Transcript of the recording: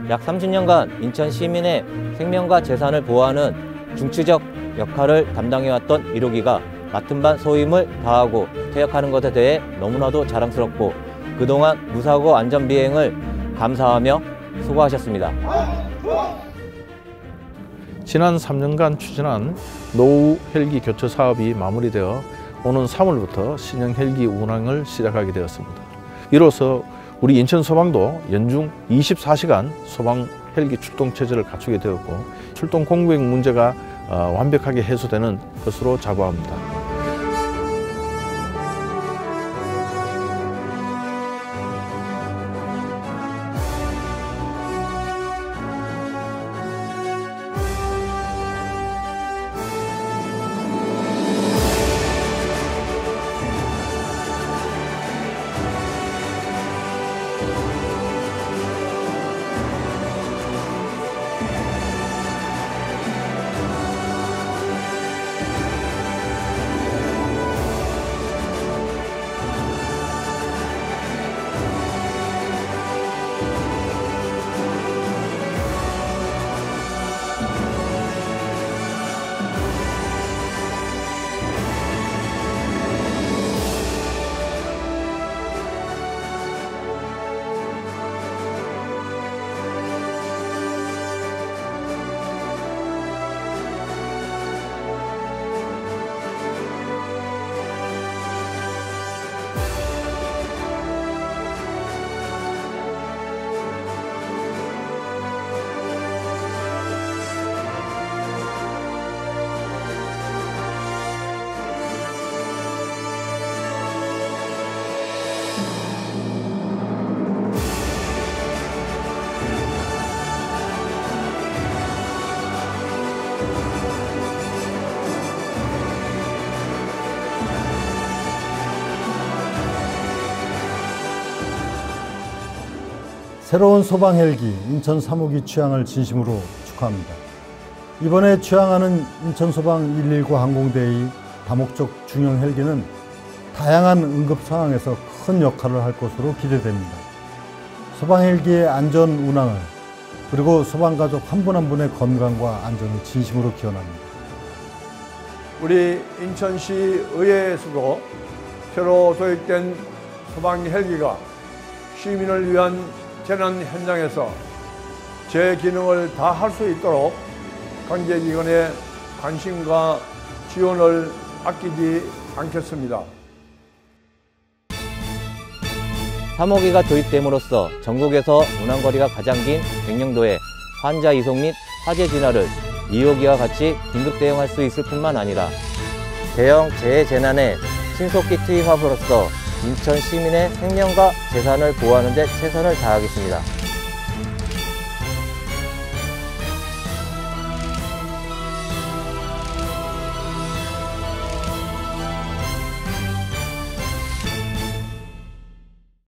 약 30년간 인천 시민의 생명과 재산을 보호하는 중추적 역할을 담당해왔던 1호기가 맡은 바 소임을 다하고 퇴역하는 것에 대해 너무나도 자랑스럽고 그동안 무사고 안전비행을 감사하며 수고하셨습니다. 지난 3년간 추진한 노후 헬기 교체 사업이 마무리되어 오는 3월부터 신형 헬기 운항을 시작하게 되었습니다. 이로써 우리 인천소방도 연중 24시간 소방 헬기 출동 체제를 갖추게 되었고 출동 공백 문제가 완벽하게 해소되는 것으로 자부합니다. 새로운 소방 헬기 인천 3호기 취항을 진심으로 축하합니다. 이번에 취항하는 인천소방 119 항공대의 다목적 중형 헬기는 다양한 응급 상황에서 큰 역할을 할 것으로 기대됩니다. 소방 헬기의 안전 운항을 그리고 소방가족 한 분 한 분의 건강과 안전을 진심으로 기원합니다. 우리 인천시 의회에서도 새로 도입된 소방 헬기가 시민을 위한 재난 현장에서 제 기능을 다할 수 있도록 관계기관의 관심과 지원을 아끼지 않겠습니다. 3호기가 도입됨으로써 전국에서 운항거리가 가장 긴 백령도에 환자 이송 및 화재 진화를 2호기와 같이 긴급 대응할 수 있을 뿐만 아니라 대형 재해 재난에 신속히 투입함으로써 인천 시민의 생명과 재산을 보호하는 데 최선을 다하겠습니다.